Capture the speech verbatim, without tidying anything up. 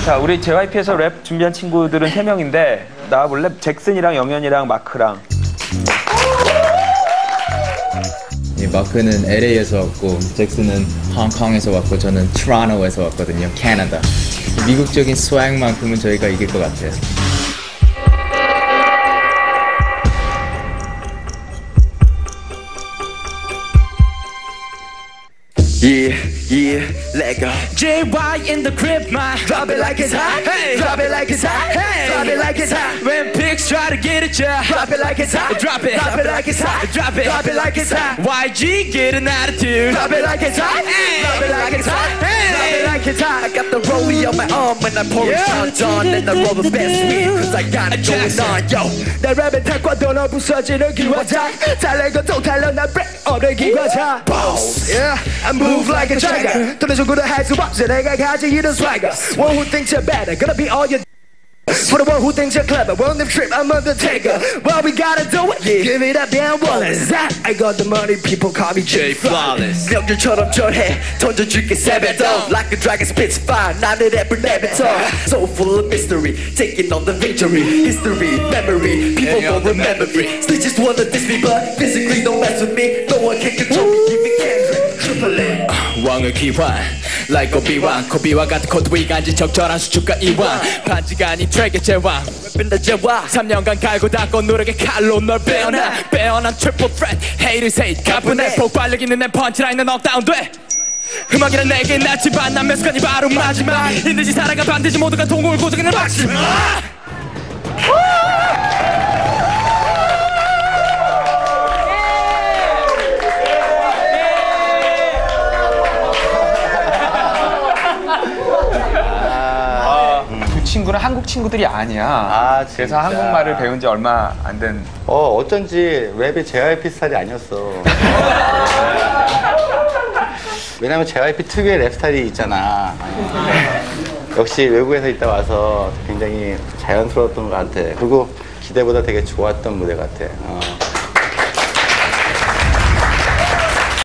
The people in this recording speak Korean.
자, 우리 제이와이피에서 랩 준비한 친구들은 세 명인데 나와볼래? 잭슨이랑 영현이랑 마크랑. 예, 마크는 엘에이에서 왔고 잭슨은 홍콩에서 왔고 저는 토론토에서 왔거든요. 캐나다. 미국적인 스웩만큼은 저희가 이길 것 같아요. Yeah, yeah, let go. J Y in the crib, man. Drop it like it's hot. Hey, drop it like it's hot. Hey, drop it like it's hot. When pigs try to get at ya, drop it like it's hot. Drop it, drop it like it's hot. Drop it, drop it like it's hot. Y G get an attitude. Drop it like it's hot. Hey, drop it like it's hot. Hey, drop it like it's hot. I got the rollie on my arm and I'm pouring shots on and I roll the best weed 'cause I got it going on, yo. 내 랩에 태권도로 부서지는 기화장. 달래고 또 달려 난 break 없는 기관차. Boss, yeah, I move like a tiger. 또 내 정도는 할 수 없어 내가 가진 이런 swagger. One who thinks you're better, gonna be all your. For the one who thinks you're clever, on the trip, I'm Undertaker. Well, we gotta do it, yeah. Give it up, yeah, Wallace. I got the money, people call me Jay Flawless. 명줄처럼 절해, 던져줄게 세배도. Like a dragon spits fire, 나는 랩을 내뱉어. So full of mystery, taking on the victory. History, memory, people don't remember me. Snitches wanna diss me, but physically don't mess with me. No one can control me, even Kendrick. Triple A. 왕의 기환, like 오비완. 코비와 같은 코드위 간지 적절한 수축과 이완. 반지가 아닌 트랙의 제왕. 랩인다 제왕. 삼 년간 갈고 닦고 노력의 칼로 널 빼어나. 빼어난 트리플 threat. Haters hate 가뿐해. 폭발력 있는 내 펀치라인은 knockdown돼. 음악이란 내게 낫지만 난 매습관이 바로 마지막. 힘들지 살아가 반드시 모두가 동공을 고정하는 박수. 친구는 한국 친구들이 아니야. 아, 진짜. 그래서 한국말을 배운 지 얼마 안 된. 어, 어쩐지 랩이 제이와이피 스타일이 아니었어. 왜냐면 제이와이피 특유의 랩 스타일이 있잖아. 역시 외국에서 있다 와서 굉장히 자연스러웠던 것 같아. 그리고 기대보다 되게 좋았던 무대 같아. 어.